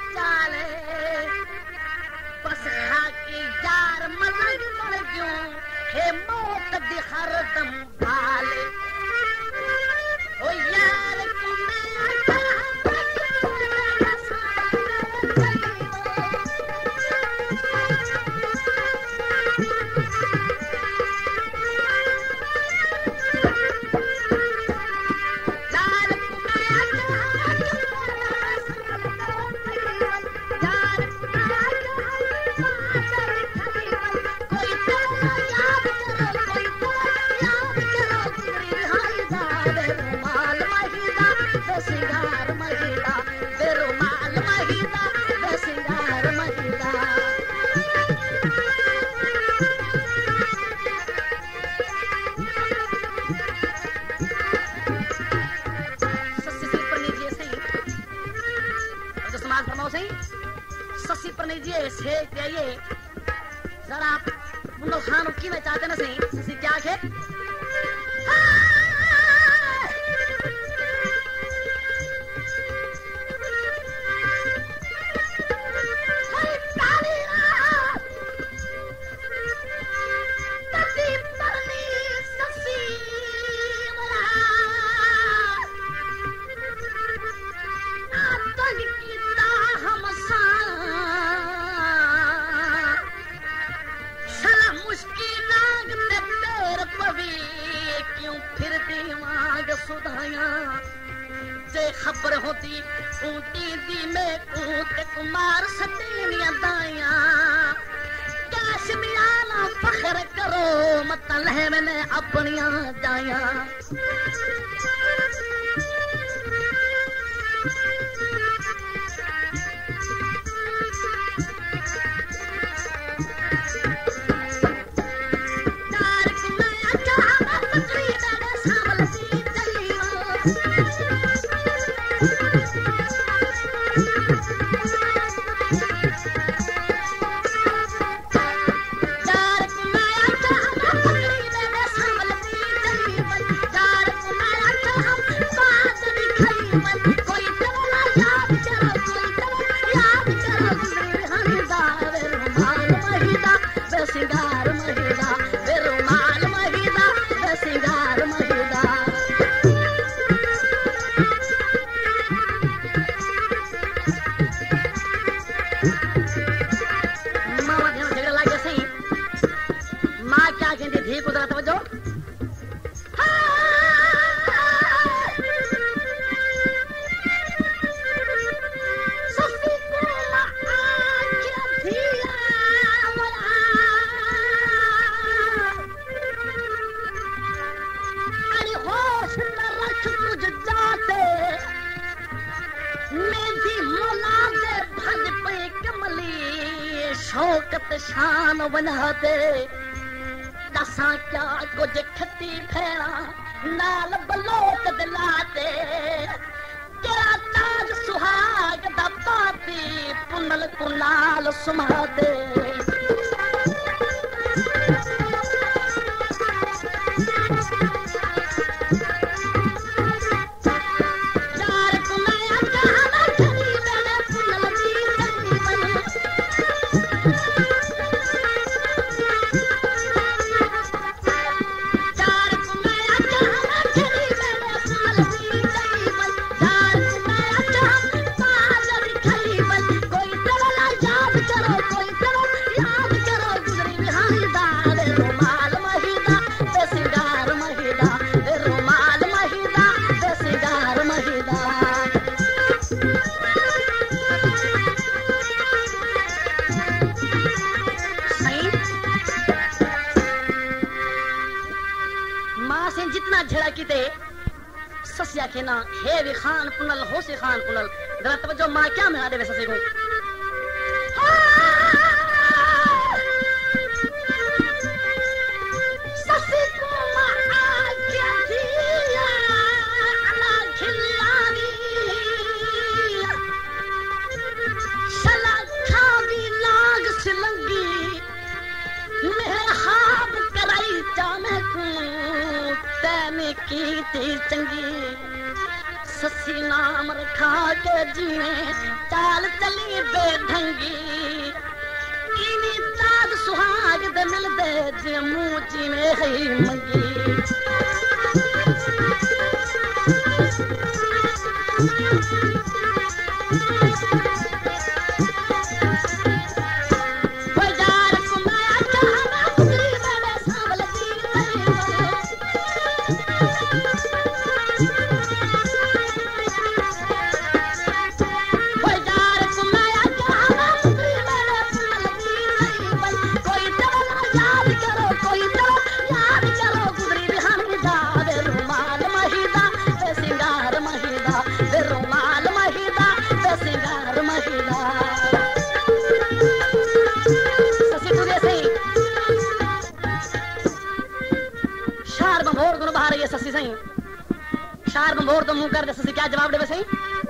चाले बस खाकी यार मलंग मर गयो हे मौत दी हरदम भाले ओ यार जरा मुन्नो खान की में चाहते ना सही क्या है खबर होती ऊटी दी में ऊट कुमार सतीनिया दाया कैश मियाना फखर करो मत लह मैंने अपनिया जाया शौकत शान बनाते दसा क्या कुछ खती फेरा नाल बलोक दिलाते तेरा ताज सुहाग दा पाती पुनल कुनाल सुमाते ससिया के ना हे भी खान पुनल हो से खान पुनल जरा तवज्जो मां क्या मिला दे ससे को ससी को मां क्या दिया अला खिलानी सला खादी लाग सिलंगी मेरे हाब कराई जाने को तैने की थी चंगी ससी नाम रखा के जीवे चाल चली बेढंगी इनी दाद सुहाग दे मिल दे जे मुंह जीवे है मंगी शार बंबोर तो मुंह कर दे ससी क्या जवाब दे सही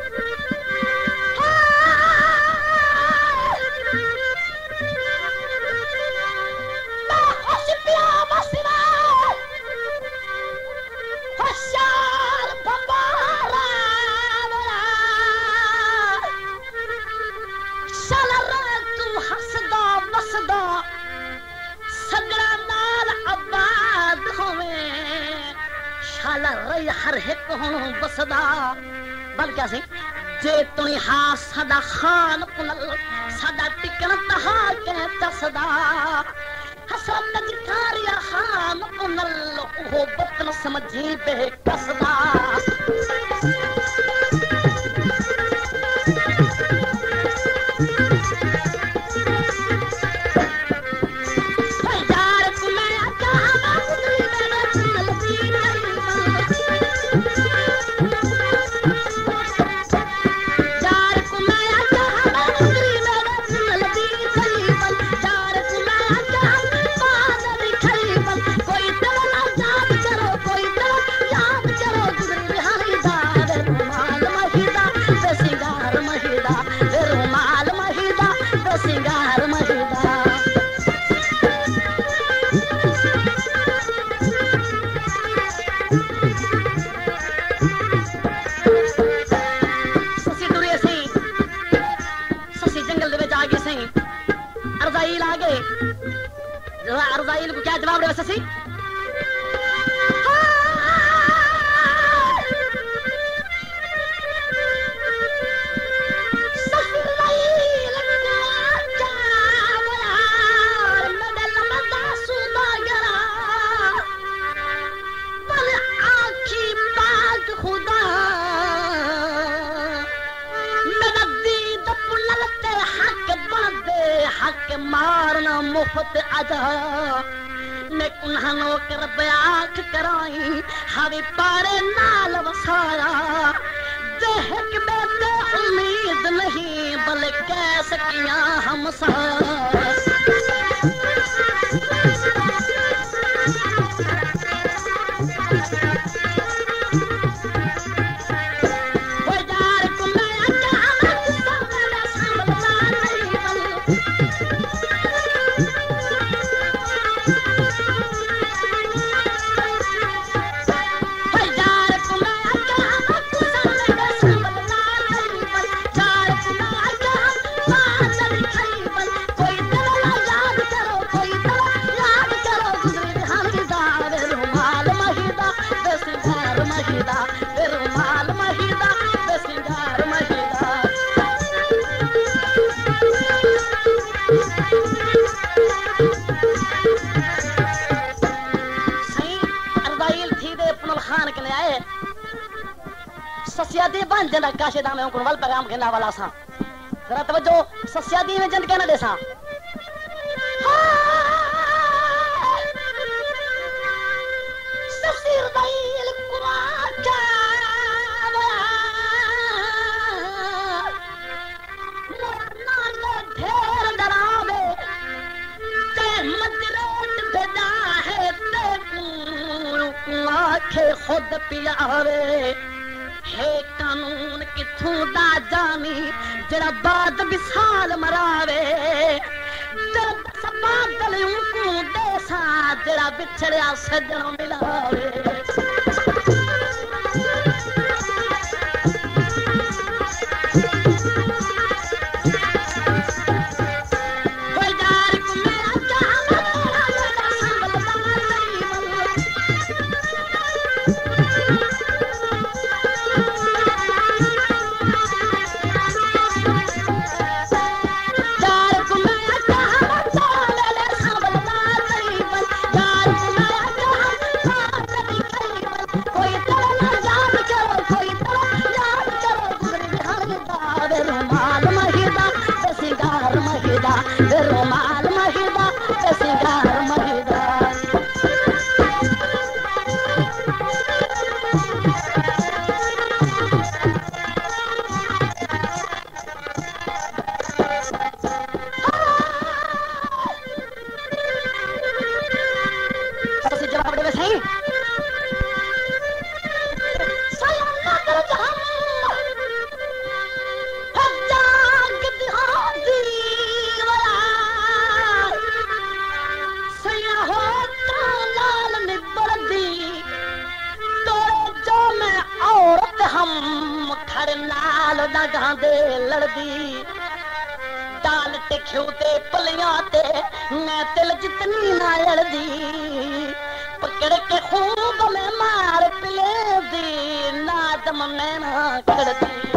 हर एक होनो बसदा बल क्या से जे तुनी हा सदा खान पुनल सदा टिकन तहा के तसदा हसरत जिकारिया खान पुनल वो बतन समझी बे कसदा अर्जाइल को क्या जवाब दे ससी मारना मुफ्त अदा ने कुन्हानो कर बयाख कराई हवे पारे नाल वसाया देख बेटे उम्मीद नहीं बल कह सकिया हम सा सस्यादी बन जना काशेदा में उनको वल पैगाम कहना वाला सा जरा तवज्जो सस्यादी में जंद कहना देसा ससीर दाइल कुरान का मोरना ढेर डरावे ते मदरत बेदा है ते आंखें खुद पियावे हे कानून किथों दा जानी जड़ा बाद विसाल मरावे बादल को देसा जड़ा बिछड़िया सजन मिलावे रुमाल महिदा ते सिंगार महिदा जवाब दे सही लड़दी दाल ते घ्यो ते पलियां ते मैं तिल जितनी ना लड़दी पकड़ के खूब में मार पिले दी नादम में ना कड़दी